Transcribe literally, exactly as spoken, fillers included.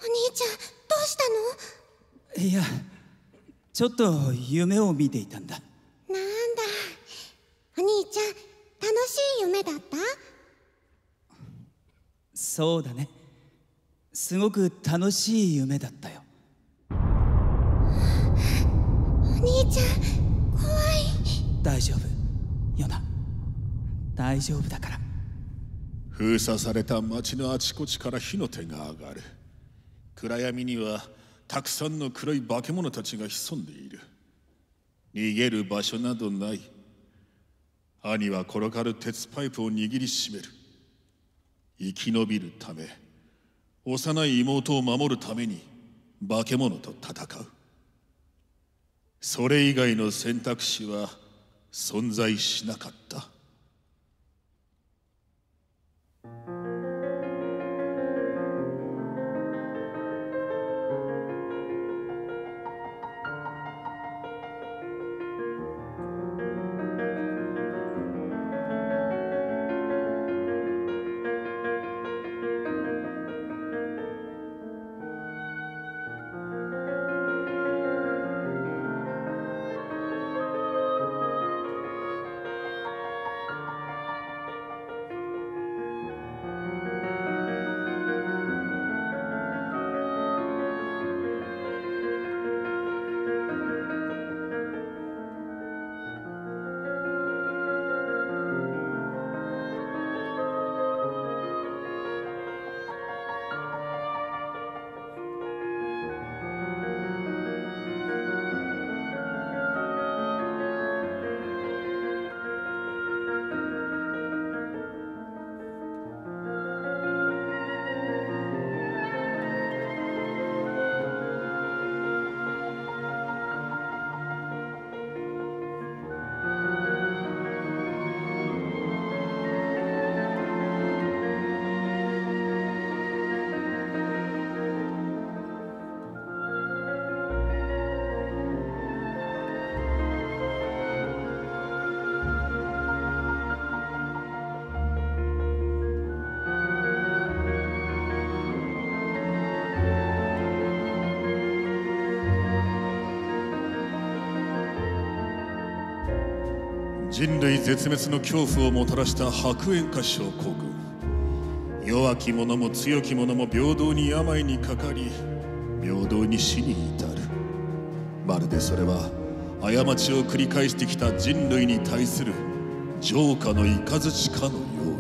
兄ちゃん、どうしたの？ いや、ちょっと夢を見ていたんだ。 なんだ、お兄ちゃん、楽しい夢だった？ そうだね、すごく楽しい夢だったよ。 お兄ちゃん、怖い。 大丈夫、ヨナ。大丈夫だから。 封鎖された町のあちこちから火の手が上がる。暗闇にはたくさんの黒い化け物たちが潜んでいる。逃げる場所などない。兄は転がる鉄パイプを握りしめる。生き延びるため、幼い妹を守るために化け物と戦う。それ以外の選択肢は存在しなかった。人類絶滅の恐怖をもたらした白煙化症候群。弱き者も強き者も平等に病にかかり、平等に死に至る。まるでそれは過ちを繰り返してきた人類に対する浄化の雷かのよう。